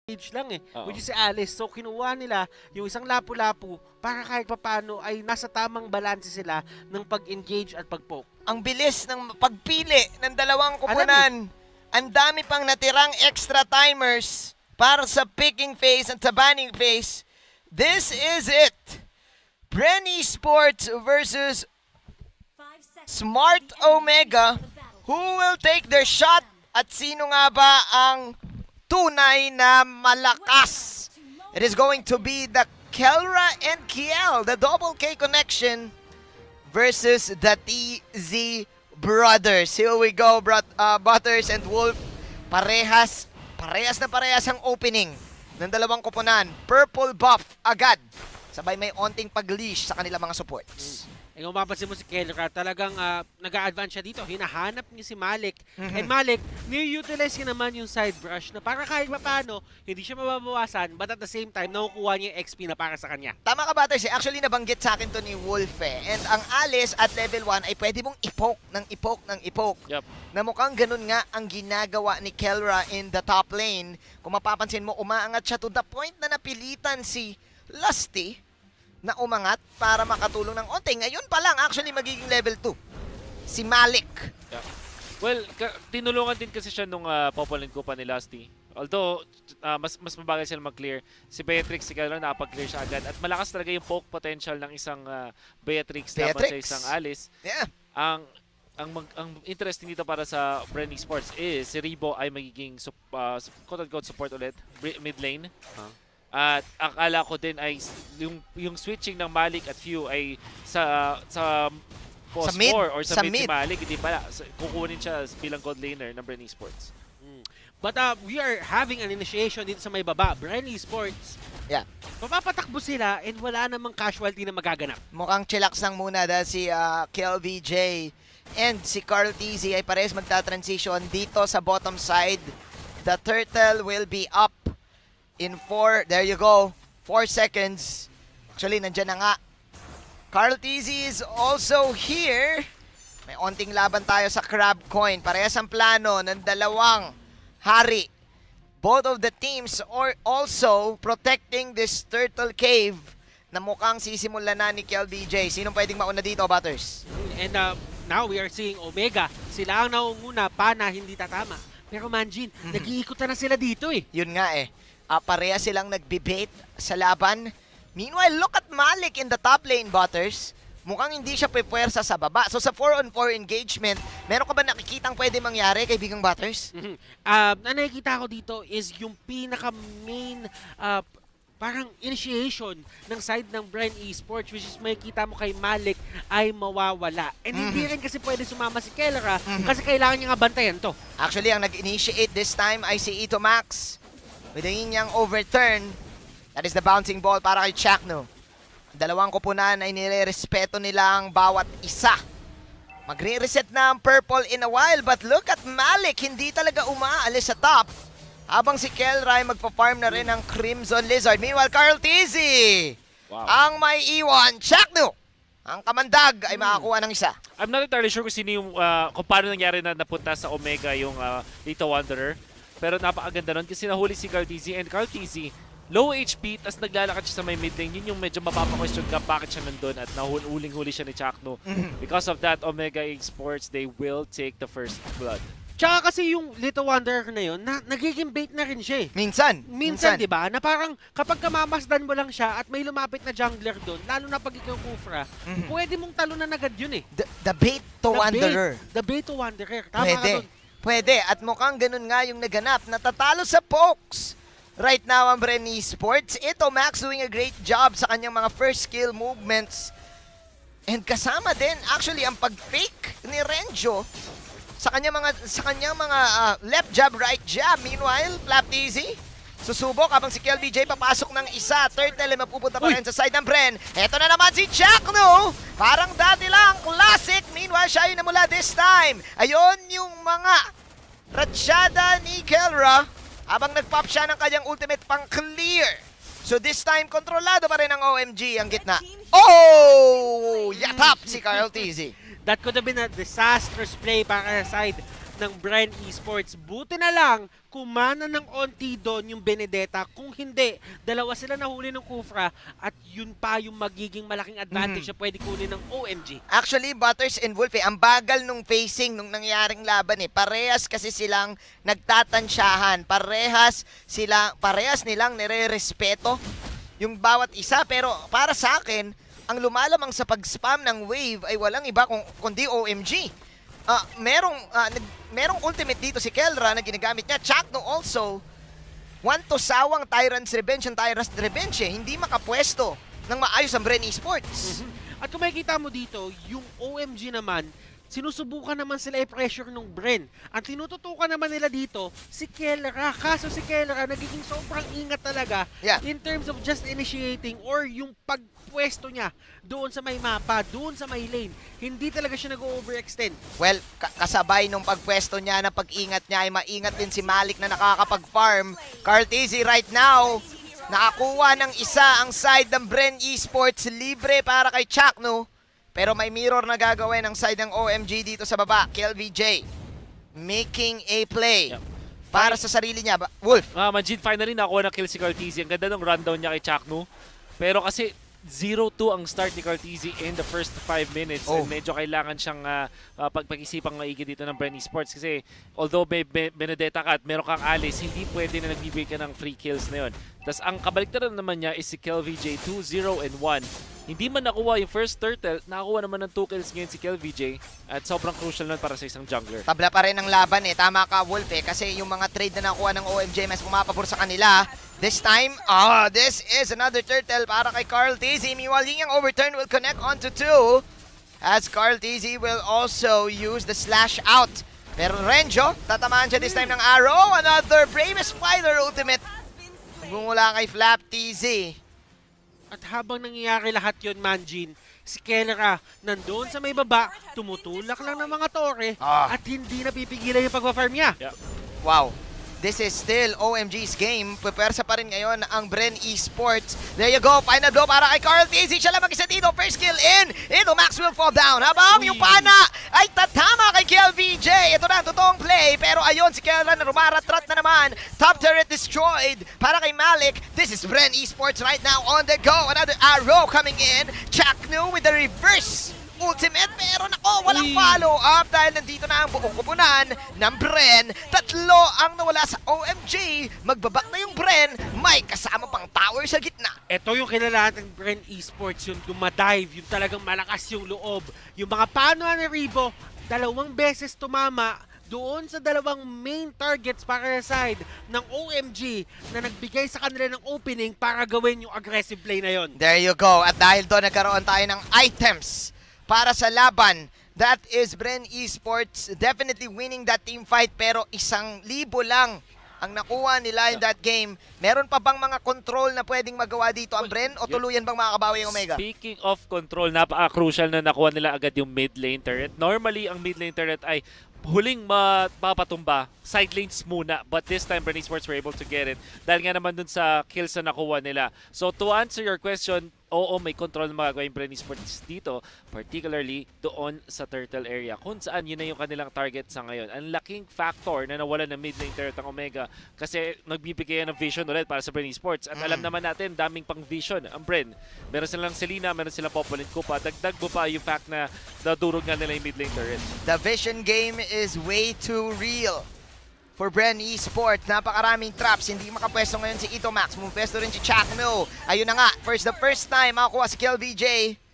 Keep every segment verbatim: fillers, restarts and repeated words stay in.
Age lang eh, Oo. which is si Alice. So kinuha nila yung isang lapu-lapu para kahit papano ay nasa tamang balanse sila ng pag-engage at pag-poke. Ang bilis ng pagpili ng dalawang kupunan. Ang dami pang natirang extra timers para sa picking phase at sa banning phase. This is it. Bren Esports versus Smart Omega. Who will take their shot? At sino nga ba ang tunay na malakas? It is going to be the Kelra and Kiel, the double K connection versus the T Z brothers. Here we go, bro uh, Butters and Wolf. Parehas, parehas na parehas ang opening ng dalawang koponan. Purple buff agad. Sabay may onting pag-leash sa kanilang mga supports. Eh, kung mapapansin mo si Kelra, talagang uh, nag-a-advance siya dito. Hinahanap niya si Malik. Mm-hmm. And Malik, ni-utilize niya naman yung side brush na para kahit paano, hindi siya mababawasan, but at the same time, nakukuha niya yung X P na para sa kanya. Tama ka, Butters. Actually, nabanggit sa akin to ni Wolf eh. And ang Alice at level one ay pwede mong ipoke ng ipoke ng ipoke. Yep. Na mukhang ganun nga ang ginagawa ni Kelra in the top lane. Kung mapapansin mo, umaangat siya to the point na napilitan si Lusty na umangat para makatulong ng onte. Ngayon pa lang, actually, magiging level two. Si Malik. Yeah. Well, tinulungan din kasi siya nung uh, Popolin Kupa ni Lusty. Although, uh, mas mas mabagal sila mag-clear. Si Beatrix, si Kelra, nakapag-clear siya agad. At malakas talaga yung poke potential ng isang uh, Beatrix, Beatrix laban sa isang Alice. Yeah. Ang ang mag, ang interesting dito para sa Bren Esports is si Rebo ay magiging sup, uh, quote-unquote support ulit, mid lane. Huh? At akala ko din ay yung yung switching ng Malik at Few ay sa sa post four or sa, sa mid, mid si Malik, hindi pala. Kukunin siya bilang god laner ng Bren Esports. Mm. But uh, we are having an initiation dito sa may baba. Bren Esports. Yeah. Papapatakbo sila and wala namang casualty na magaganap. Mukhang chillax lang muna dahil si uh, Kel V J and si Carl T Z ay parehas magta-transition dito sa bottom side. The turtle will be up in four, there you go, four seconds. Actually, nandyan na nga. Carl T Z is also here. May onting laban tayo sa Crab Coin. Parehas ang plano ng dalawang hari. Both of the teams are also protecting this turtle cave na mukhang sisimulan na ni Kel B J. Sinong pwedeng mauna dito, Butters? And uh, now we are seeing Omega. Sila ang naunguna, Pana hindi tatama. Pero Manjin, mm-hmm. nag-iikutan na sila dito eh. Yun nga eh. Uh, pareha silang nag-debate sa laban. Meanwhile, look at Malik in the top lane, Butters. Mukhang hindi siya pwepwersa sa baba. So sa four on four engagement, meron ka ba nakikitang pwede mangyari, kaibigang Butters? Mm-hmm. uh, na nakikita ko dito is yung pinaka-main uh, parang initiation ng side ng Bren Esports, which is makikita mo kay Malik ay mawawala. And mm-hmm. hindi rin kasi pwede sumama si Kelra mm-hmm. kasi kailangan niya nga bantayan to. Actually, ang nag-initiate this time ay si Ito Max. With the inyang overturn, that is the bouncing ball para kay Chakno. Dalawang kupunan ay nire-respeto nila ang bawat isa. Magre-reset na ang purple in a while, but look at Malik, hindi talaga umaalis sa top. Habang si Kelra ay magpa-farm na rin ng Crimson Lizard. Meanwhile, Carl T Z, wow. ang may iwan, Chakno. Ang kamandag ay makakuha ng isa. I'm not entirely sure kung sino yung, uh, kung paano nangyari na napunta sa Omega yung uh, Lito Wanderer. Pero napakaganda nun kasi nahuli si Carl T Z, and Carl T Z, low H P, tas naglalakad siya sa may mid lane. Yun yung medyo mapapa-question ka bakit siya nandun at nahuling-huli siya ni Chakno. Mm-hmm. Because of that, Omega Esports, they will take the first blood. Tsaka kasi yung Little Wanderer na yun, na, nagiging bait na rin siya eh. Minsan. Minsan, Minsan. di ba? Na parang kapag kamamasdan mo lang siya at may lumapit na jungler doon, lalo na pag ikaw Kufra, mm-hmm. pwede mong talunan agad yun eh. The, the bait to the Wanderer. Bait, the bait to Wanderer. Tama pwede. ka doon. Pwede. At mukhang ganun nga yung naganap. Natatalo sa pokes. Right now ang Bren Esports. Ito, Max doing a great job sa kanyang mga first skill movements. And kasama din, actually, ang pag-fake ni Renjo sa kanyang mga, sa kanyang mga uh, left jab, right jab. Meanwhile, Flap T Z, susubok habang si Kel B J papasok ng isa. Turtle ay mapupunta pa rin sa side ng Bren. Ito na naman si Chakno. Parang dati lang, classic. Meanwhile, siya yun na mula this time. Ayun yung mga ratsyada ni Kelra habang nag-pop siya ng kanyang ultimate pang clear. So this time, kontrolado pa rin ang O M G ang gitna. Oh! Yatap si Carl T Z. That could have been a disastrous play para sa side ng Bren Esports. Buti na lang kumana ng onti doon yung Benedetta. Kung hindi, dalawa sila nahuli ng Kufra at yun pa yung magiging malaking advantage Mhm. na pwede kunin ng O M G. Actually, Butters and Wolf, eh, ang bagal nung facing nung nangyaring laban eh. Parehas kasi silang nagtatansyahan. Parehas sila, parehas nilang nire-respeto yung bawat isa. Pero para sa akin, ang lumalamang sa pag-spam ng wave ay walang iba kung, kundi O M G. Ah, merong ah, nag, merong ultimate dito si Kelra na ginagamit niya. Chakno also. One to sawang Tyrant's Revenge and Tyrant's Revenge eh. Hindi makapwesto ng maayos ang Bren Esports. At kung makikita mo dito, yung O M G naman, sinusubukan naman sila i-pressure ng Bren. Ang tinututukan naman nila dito, si Kelra. Kaso si Kelra, nagiging sobrang ingat talaga Yeah. in terms of just initiating or yung pagpwesto niya doon sa may mapa, doon sa may lane. Hindi talaga siya nag-overextend. Well, ka- kasabay nung pagpwesto niya na pag-ingat niya ay maingat din si Malik na nakakapag-farm. Cartesi right now, nakakuha ng isa ang side ng Bren Esports, libre para kay Chakno. Pero may mirror na gagawin ang side ng O M G dito sa baba. K L V J making a play Yep. para sa sarili niya. Ba- Wolf, Ah, Majid, finally nakuha ng kill si Cartesi. Ang ganda ng rundown niya kay Chakno. Pero kasi zero two ang start ni Cartesi in the first five minutes. Oh. And medyo kailangan siyang uh, uh, pagpag-isipang maigi dito ng Bren Esports. Kasi although may Be Benedetta ka at meron kang Alice, hindi pwede na nagbibigay ka ng free kills na yun. Tapos ang kabaliktaran naman niya is si K L V J, two zero and one. Hindi man nakuha yung first turtle, nakakuha naman ng two kills ngayon si K L V J. At sobrang crucial nun para sa isang jungler. tabla pa rin ang laban eh. Tama ka, Wolf eh. Kasi yung mga trade na nakuha ng O M G mas pumapabor sa kanila. This time, ah, this is another turtle para kay Carl Tizzy. Meanwhile, yung overturn will connect onto two. As Carl Tizzy will also use the slash out. Pero Renjo, tatamaan siya this time ng arrow. Another Bravest Spider ultimate. Bumula kay Flap Tizzy. At habang nangyayari lahat yon, Manjin, si Kelra nandoon sa may baba, tumutulak lang ng mga tore Ah. at hindi napipigilan yung pagpa-farm niya. Yeah. Wow. This is still O M G's game. Pupersa pa rin ngayon ang Bren Esports. There you go. Final blow para kay Carl Tizzy. Siya lang mag-isa dito. First kill in. Ito, Max will fall down. Habang Uy. yung pana ay tatama kay K L V J. Ito na ang totoong play. Pero ayon si Kelra na rumaratrat na naman. Top turret destroyed para kay Malik. This is Bren Esports right now on the go. Another arrow coming in. Chaknu with the reverse ultimate, pero nako, walang Uy. follow-up dahil nandito na ang buong kupunan ng Bren. Tatlo ang nawala sa O M G. Magbabak na yung Bren. May kasama pang tower sa gitna. Ito yung kilalahan ng Bren Esports, yung dumadive, yung talagang malakas yung loob. Yung mga paano ni Rebo, dalawang beses tumama doon sa dalawang main targets para sa side ng O M G na nagbigay sa kanila ng opening para gawin yung aggressive play na yon. There you go. At dahil doon nagkaroon tayo ng items para sa laban. That is Bren Esports definitely winning that team fight, pero isang libo lang ang nakuha nila in that game. Meron pa bang mga control na pwedeng magawa dito ang Bren o tuluyan bang makakabawi yung Omega? Speaking of control, napaka-crucial na nakuha nila agad yung mid lane turret. Normally, ang mid lane turret ay huling mapapatumba, side lanes muna. But this time, Bren Esports were able to get it. Dahil nga naman dun sa kills na nakuha nila. So to answer your question, oo, may control na magagawa yung Bren Esports dito, particularly doon sa turtle area, kung saan yun na yung kanilang target sa ngayon. Ang laking factor na nawala ng mid lane turret ang Omega kasi nagbibigay ng vision ulit para sa Bren Esports. At alam naman natin, daming pang vision ang Bren. Meron silang Selena, meron silang Popolin Kupa. Dagdag mo pa yung fact na nadurog nga nila yung mid lane turret. The vision game is way too real for Bren Esports. Napakaraming traps. Hindi makapwesto ngayon si Ito Max. Mupwesto rin si Chakno. Ayun na nga. First the first time makakuha si K L V J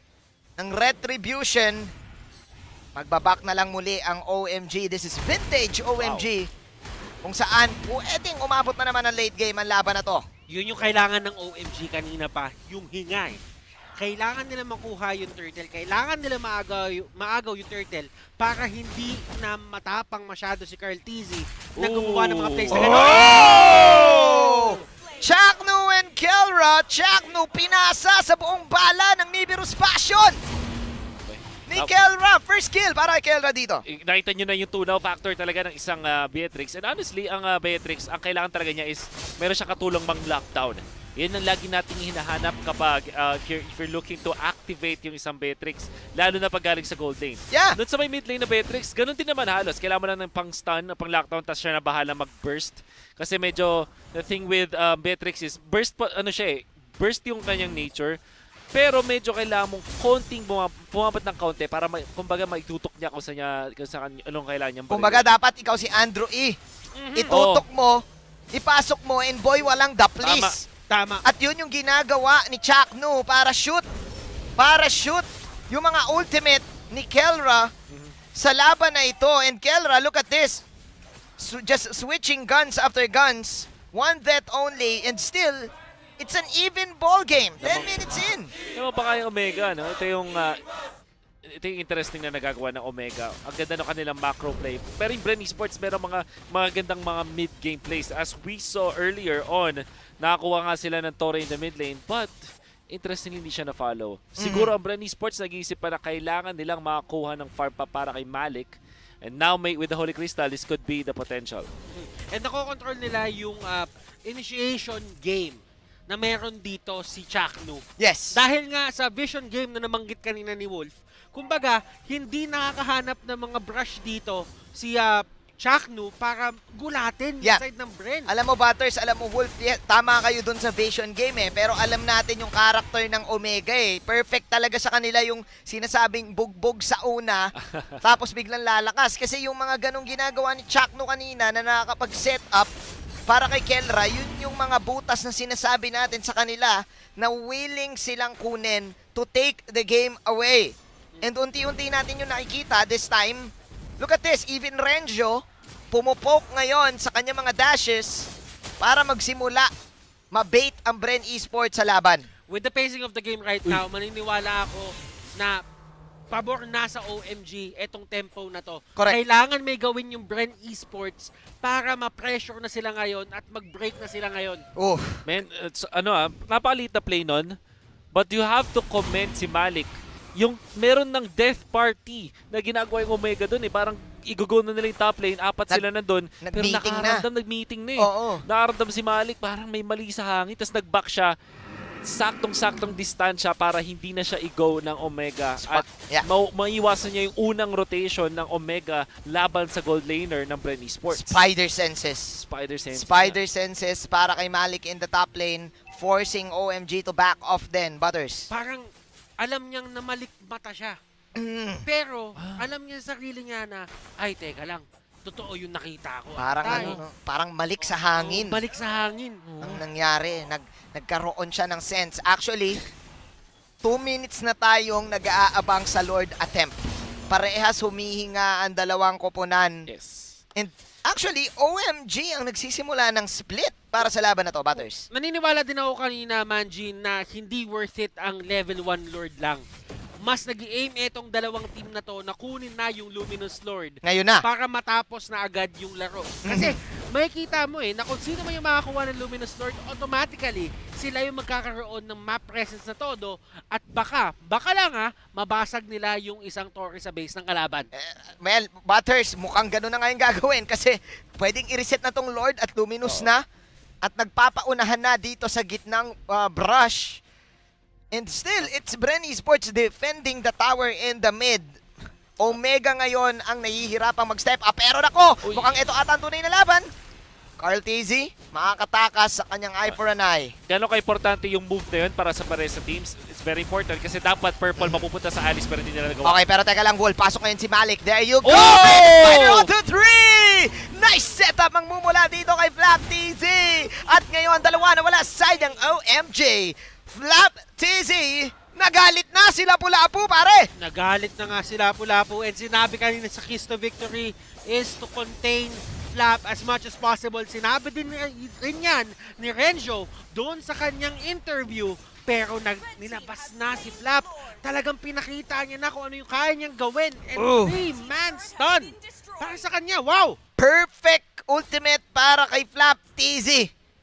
ng Retribution. Magbabak na lang muli ang O M G. This is vintage O M G. Wow. Kung saan pwedeng umabot na naman ang late game ang laban na to. Yun yung kailangan ng O M G kanina pa, yung hingay. Kailangan nila makuha yung turtle, kailangan nila maagaw, maagaw yung turtle para hindi na matapang masyado si Carl Tizzy na gumawa ng mga plays na gano'n. Oh! Chakno and Kelra. Chakno pinasa sa buong bala ng Nibiru's Passion. Ni Kelra, first kill para kay Kelra dito. Nakita nyo na yung tunaw factor talaga ng isang uh, Beatrix. And honestly, ang uh, Beatrix, ang kailangan talaga niya is meron siyang katulong mang lockdown. Yan ang lagi nating hinahanap kapag uh, if, you're, if you're looking to activate yung isang Beatrix, lalo na pag galing sa gold lane. Yeah. Doon sa may mid lane na Beatrix, ganun din naman halos. Kailangan mo lang ng pang-stun, pang-lockdown, tapos siya na bahala mag-burst. Kasi medyo, the thing with uh, Beatrix is, burst pa, ano siya eh, burst yung kanyang nature, pero medyo kailangan mong konting bumab bumabat ng kaunti para ma kumbaga maitutok niya kung sa niya, kung sa anong kailangan niyang barilin. Kumbaga dapat ikaw si Andrew E. Mhm. Itutok mo, ipasok mo, and boy, walang the please. Tama. At yun yung ginagawa ni Chaknu para shoot. Para shoot yung mga ultimate ni Kelra sa laban na ito. And Kelra, look at this. So just switching guns after guns. One death only, and still, it's an even ball game. ten minutes in. Yung pa kayong Omega, no? Ito yung, uh, ito yung interesting na nagagawa ng Omega. Ang ganda ng kanilang macro play. Pero yung Bren Esports, meron mga, mga gandang mga mid-game plays. As we saw earlier on, nakakuha nga sila ng Torre in the mid lane, but interestingly, hindi siya na-follow. Siguro ang Bren Esports nag-iisip pa na kailangan nilang makakuha ng farm pa para kay Malik. And now, may, with the Holy Crystal, this could be the potential. And nakokontrol nila yung uh, initiation game na meron dito si Chaknu. Yes. Dahil nga sa vision game na namanggit kanina ni Wolf, kumbaga, hindi nakakahanap ng mga brush dito si uh, Chaknu para gulatin Yeah. yung side ng Bren. Alam mo, Butters, alam mo, Wolf, yeah, tama kayo dun sa vision game eh. Pero alam natin yung character ng Omega eh. Perfect talaga sa kanila yung sinasabing bugbog sa una, tapos biglang lalakas. Kasi yung mga ganong ginagawa ni Chaknu kanina na nakakapag-set up para kay Kelra, yun yung mga butas na sinasabi natin sa kanila na willing silang kunin to take the game away. And unti-unti natin yung nakikita this time. Look at this, even Renjo, pumupok ngayon sa kanyang mga dashes para magsimula, mabait ang Bren Esports sa laban. With the pacing of the game right now, maniniwala ako na pabor na sa O M G etong tempo na to. Correct. Kailangan may gawin yung Bren Esports para ma-pressure na sila ngayon at mag-break na sila ngayon. Oh, Man, it's, ano ah, napakaliit na play nun, but you have to commend si Malik. Yung meron ng death party na ginagawa yung Omega doon eh. Parang i-go na nila yung top lane, apat Nag- sila nandun. Pero nag-meeting na. nakaramdam, nag-meeting na eh. Oo. Nakaramdam si Malik, parang may mali sa hangin. Tapos nag-back siya, saktong-saktong distansya para hindi na siya i-go ng Omega. Spa- At yeah. ma- maiwasan niya yung unang rotation ng Omega laban sa gold laner ng Bren Esports. Spider Senses. Spider Sense. Spider Senses para kay Malik in the top lane, forcing O M G to back off then, Butters. Parang alam niyang namalikmata siya. Mm. Pero alam niya sa sarili niya na, ay teka lang, totoo yung nakita ko. Parang Tay. ano, no? Parang malik sa hangin. Oo, balik sa hangin. Oo. Ang nangyari, nag, nagkaroon siya ng sense. Actually, two minutes na tayong nag-aabang sa Lord attempt. Parehas humihinga ang dalawang koponan. Yes. And actually, O M G ang nagsisimula ng split para sa laban na to, Butters. Naniniwala din ako kanina, Manji, na hindi worth it ang level one Lord lang. Mas nag-i-aim itong dalawang team na to na kunin na yung Luminous Lord Ngayon na. para matapos na agad yung laro. Kasi makikita mo eh, na kung sino man yung makakuha ng Luminous Lord, automatically sila yung magkakaroon ng map presence na todo at baka, baka lang ha, mabasag nila yung isang torre sa base ng kalaban. Eh, well, Butters, mukhang gano'n na ngayon gagawin kasi pwedeng i-reset na tong Lord at Luminous na at nagpapaunahan na dito sa gitnang uh, brush. And still, it's Bren Esports defending the tower in the mid. Omega ngayon ang nahihirapang mag-step up. Pero nako, Uy. mukhang ito ata ang tunay na laban. Carl T Z, makakatakas sa kanyang eye for an eye. Gano'n ka-importante yung move na yun para sa pares sa teams? It's very important kasi dapat purple mapupunta sa Alice pero hindi nila nagawa. Okay, pero teka lang, Wolf. Pasok ngayon si Malik. There you go! Oh! Spider on to three! Nice setup ang mumula dito kay Flap T Z. At ngayon, dalawa na wala side ng O M G. Flap T Z, nagalit na sila Pulapu, pare! Nagalit na nga sila Lapu-Lapu and sinabi kanina sa Kiss to Victory is to contain Flap as much as possible. Sinabi din rin yan ni Renjo doon sa kanyang interview pero nag nilabas na si Flap. Talagang pinakita niya na kung ano yung kaya niyang gawin and Oh. three-man stun para sa kanya. Wow! Perfect ultimate para kay Flap T Z.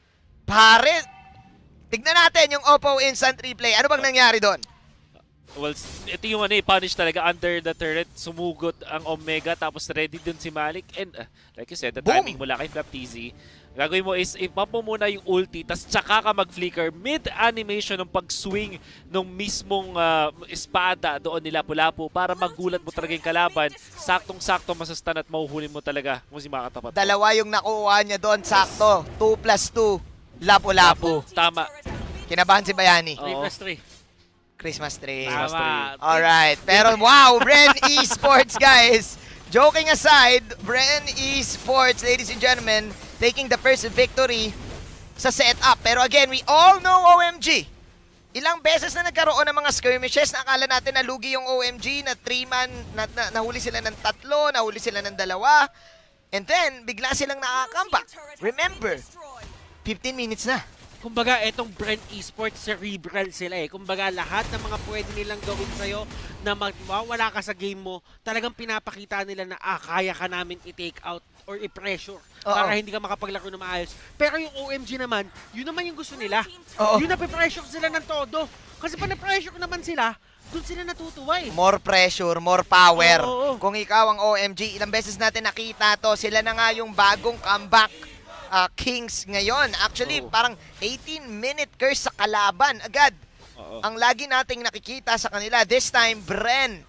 Pare, tignan natin yung Oppo instant replay. Ano bang nangyari doon? Well, ito yung ano eh, punish talaga under the turret. Sumugot ang Omega tapos ready dun si Malik. And uh, like you said, the Boom! timing mula kay Flap T Z. Gagawin mo is ipap mo muna yung ulti, tas tsaka ka mag-flicker mid-animation ng pag-swing ng mismong uh, espada doon ni Lapu-Lapu para magulat mo talaga yung kalaban. Saktong-sakto masastan at mahuhuli mo talaga kung si makatapat. Dalawa yung nakuha niya doon, sakto. two plus two, Lapu-Lapu. Tama. Kinabahan si Bayani. three Oo. plus three. Christmas tree. Tama. Alright. Pero wow, Bren Esports, guys. Joking aside, Bren Esports, ladies and gentlemen, taking the first victory sa setup. Pero again, we all know O M G. Ilang beses na nagkaroon ng mga skirmishes na akala natin na lugi yung O M G, na three-man, na, na, nahuli sila ng tatlo, nahuli sila ng dalawa. And then, bigla silang nakakamba. Remember, fifteen minutes na. Kumbaga, etong Brent Esports, cerebral sila eh. Kumbaga, lahat ng mga pwede nilang gawin sa'yo na mawala ka sa game mo, talagang pinapakita nila na, ah, kaya ka namin i-take out or i-pressure para hindi ka makapaglaro na maayos. Pero yung O M G naman, yun naman yung gusto nila. Oo. Yun napipressure sila ng todo. Kasi pag na-pressure naman sila, dun sila natutuwa eh. More pressure, more power. Oo, oo. Kung ikaw ang O M G, ilang beses natin nakita to, sila na nga yung bagong comeback uh, Kings ngayon. Actually, Oo. parang eighteen minute curse sa kalaban agad. Oo. Ang lagi nating nakikita sa kanila, this time, Bren,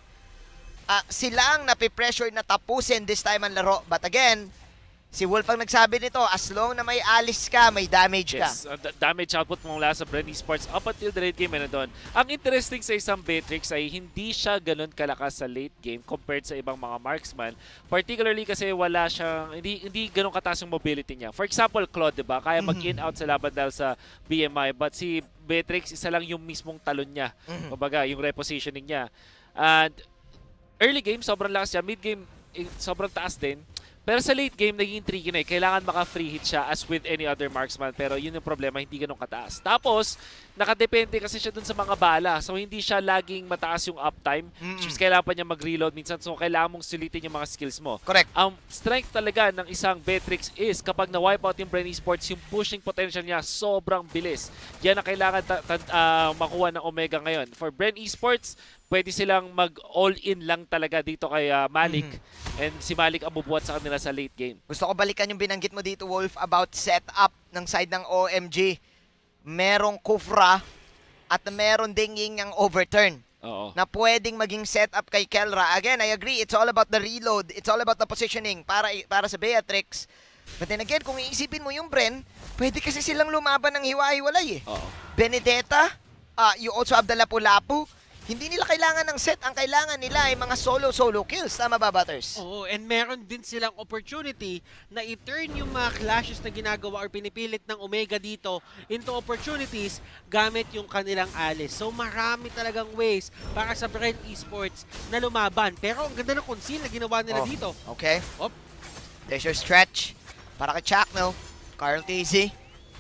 uh, sila ang napipressure na tapusin this time ang laro. But again, si Wolf ang nagsabi nito, as long na may alis ka, may damage ka. Yes, uh, damage output mula sa Bren Esports up until the late game na doon. Ang interesting sa isang Beatrix ay hindi siya ganun kalakas sa late game compared sa ibang mga marksman. Particularly kasi wala siyang, hindi, hindi ganun kataas yung mobility niya. For example, Claude, diba? Kaya mag-in out sa laban dahil sa B M I. But si Beatrix, isa lang yung mismong talon niya. Mhm. Kumbaga, yung repositioning niya. And early game, sobrang lakas siya. Mid game, eh, sobrang taas din. Pero sa late game, naging tricky na eh. Kailangan maka-free hit siya as with any other marksman. Pero yun yung problema, hindi ganun kataas. Tapos, nakadepende kasi siya dun sa mga bala. So, hindi siya laging mataas yung uptime. Mm-mm. Which is, kailangan pa niya mag-reload minsan. So, kailangan mong sulitin yung mga skills mo. Correct. Ang strength talaga ng isang Beatrix is kapag na-wipe out yung Bren Esports, yung pushing potential niya sobrang bilis. Yan ang kailangan ta- ta- uh, makuha ng Omega ngayon. For Bren Esports, pwede silang mag-all-in lang talaga dito kay uh, Malik. Mm-hmm. And si Malik ang bubuhat sa kanila sa late game. Gusto ko balikan yung binanggit mo dito, Wolf, about setup ng side ng O M G. Merong Kufra at meron ding yung overturn Oo. na pwedeng maging setup kay Kelra. Again, I agree, it's all about the reload. It's all about the positioning para para sa Beatrix. But then again, kung iisipin mo yung Bren, pwede kasi silang lumaban ng hiwa-hiwalay eh. Oo. Benedetta, uh, you also have the Lapu-Lapu. Hindi nila kailangan ng set. Ang kailangan nila ay mga solo-solo kills. Tama ba, Butters? Oo, and meron din silang opportunity na i-turn yung mga clashes na ginagawa or pinipilit ng Omega dito into opportunities gamit yung kanilang alis. So marami talagang ways para sa Bren Esports na lumaban. Pero ang ganda ng conceal na ginawa nila Oh, dito. Okay. Op. There's your stretch. Para kay Chakno. Carl Tizzy.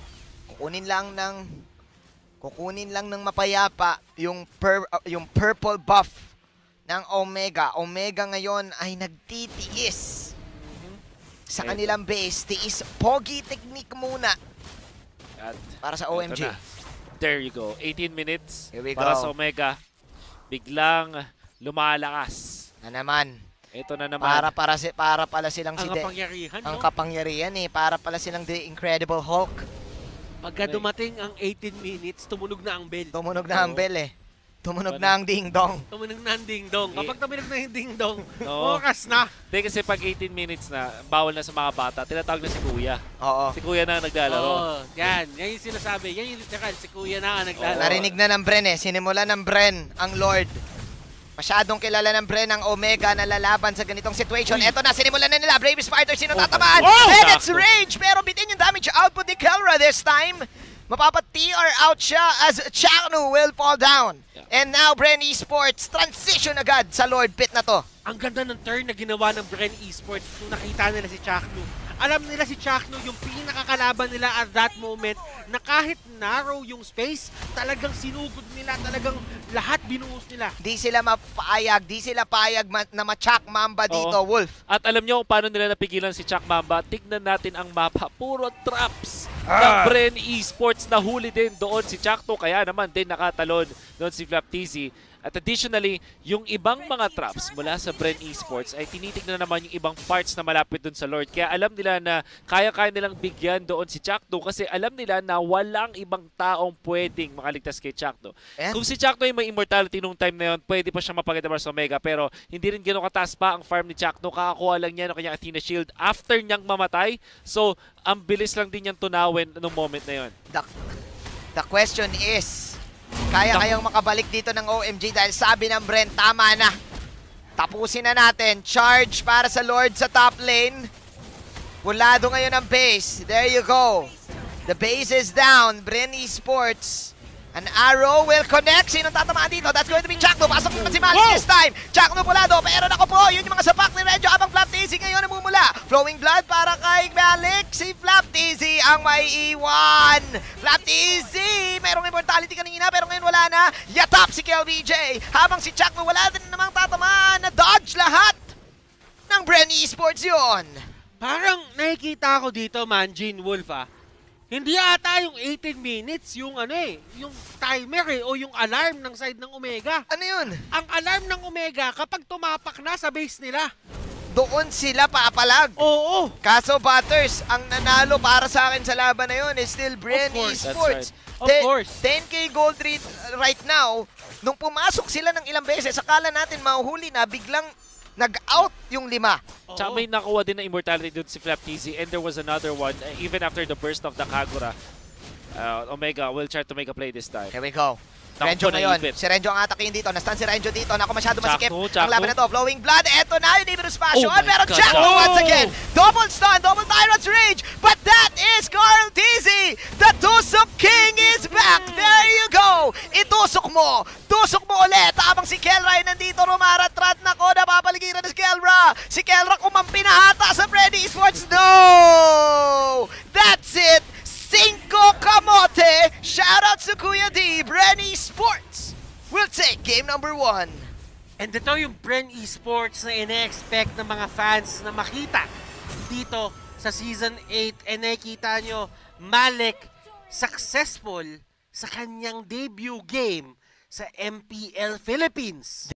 Kukunin lang ng... Kukunin lang ng mapayapa yung, per, uh, yung purple buff ng Omega. Omega ngayon ay nagtitiis sa kanilang base. Tiis, pogi technique muna At para sa O M G. ito na. There you go. eighteen minutes Here we para go. sa Omega. Biglang lumalakas. Na naman. Ito na naman. Para, para, si, para pala silang si Ang De, kapangyarihan, ang no? kapangyarihan eh. Para pala silang The Incredible Hulk. Pagka dumating ang eighteen minutes, tumunog na ang bell. Tumunog na ang Oo. bell eh. Tumunog Ano? na ang ding-dong. Tumunog na ang ding-dong. Eh. Kapag tumunog na yung ding-dong, Oo. oras na. Hindi kasi pag eighteen minutes na, bawal na sa mga bata, tinatawag na si Kuya. Oo. Si Kuya na ang naglalaro. Oo, yan. Yan yung sinasabi. Yan yung literal. Si Kuya na ang naglalaro. Narinig na ng Bren eh. Sinimula ng Bren ang Lord. Masyadong kilala ng Bren ang Omega na lalaban sa ganitong situation. Eto na, sinimulan na nila. Bravest Fighter, sino Oh, tatamaan? wow! And it's Sakto. Rage! Pero bitin yung damage output ni Kelra this time. Mapapat-T R out siya as Chaknu will fall down. Yeah. And now, Bren Esports, transition agad sa Lord Pit na to. Ang ganda ng turn na ginawa ng Bren Esports nung nakita nila si Chaknu. Alam nila si Chaknu yung pinakakalaban nila at that moment na kahit narrow yung space, talagang sinugod nila, talagang lahat binuhos nila. Di sila mapayag, di sila payag ma- na ma-Chak Mamba dito, Oo. Wolf. At alam nyo kung paano nila napigilan si Chuck Mamba? Tignan natin ang mapa. Puro traps ng Bren Esports. Nahuli din doon si Chakto. Kaya naman din nakatalon doon si Flaptizi. At additionally, yung ibang mga traps mula sa Bren Esports ay tinitignan naman yung ibang parts na malapit dun sa Lord. Kaya alam nila na kaya-kaya nilang bigyan doon si Chakdo kasi alam nila na walang ibang taong pwedeng makaligtas kay Chakdo. And Kung si Chakdo ay may immortality nung time na yun, pwede pa siya mapakita sa Omega, pero hindi rin gano'ng kataas pa ang farm ni Chakdo. Kakakuha lang niya ng kanyang Athena Shield after niyang mamatay. So, ang bilis lang din niyang tunawin nung moment na yun. The, the question is, kaya kayang makabalik dito ng O M G dahil sabi ng Bren, tama na. Tapusin na natin. Charge para sa Lord sa top lane. Pulado ngayon ang base. There you go. The base is down. Bren Esports. An arrow will connect. Sinong tatamaan dito? That's going to be Chakno. Pasok naman si Malik this time. Chakno pulado. Pero nako po, yun yung mga sapak ni Renjo habang Flap T Z ngayon namumula. Flowing blood para kay Malik. Si Flap T Z ang may iwan. Flap T Z. Merong immortality kanina pero ngayon wala na. Yatap si K L B J. Habang si Chakno wala din namang tatamaan. Na-dodge lahat ng Bren Esports yun. Parang nakikita ko dito, Manjin Wolf ah. Hindi ata yung eighteen minutes yung ano eh, yung timer eh, o yung alarm ng side ng Omega. Ano yun? Ang alarm ng Omega kapag tumapak na sa base nila. Doon sila paapalag. Oo. Kaso Butters, ang nanalo para sa akin sa laban na yun is still Bren course, Esports. that's right. Of course. ten K gold rate right now. Nung pumasok sila ng ilang beses, akala natin mahuhuli na, biglang nag-out yung lima. Tsaka may nakuha din na immortality dun si Flap T Z, and there was another one uh, even after the burst of the Kagura. Uh, Omega will try to make a play this time. Here we go. Takbo Renjo na ngayon. ipit. Si Renjo ang atakin dito. Nastan si Renjo dito. Naku, masyado masikip. Chakno, Ang Chakno. laban na to. Flowing blood. Eto na. Yung Nibiru Passion. Oh my pero God. Chakno Oh! once again. Double stun. Double Tyrant's Rage. But that is Carl T Z. The Tusok King is back. There you go. Itusok mo. Tusok mo ulit. Habang si Kelra ay nandito rumaratrat. Nako, napapaligiran na si Kelra. Si Kelra kumampi na hata sa Bren Esports. No! That's it. Cinco Kamote. Shoutout sa Kuya D. Bren Esports will take game number one. And ito yung Bren Esports na ine-expect ng mga fans na makita dito sa Season eight. And nakikita nyo, Malik successful sa kanyang debut game sa M P L Philippines.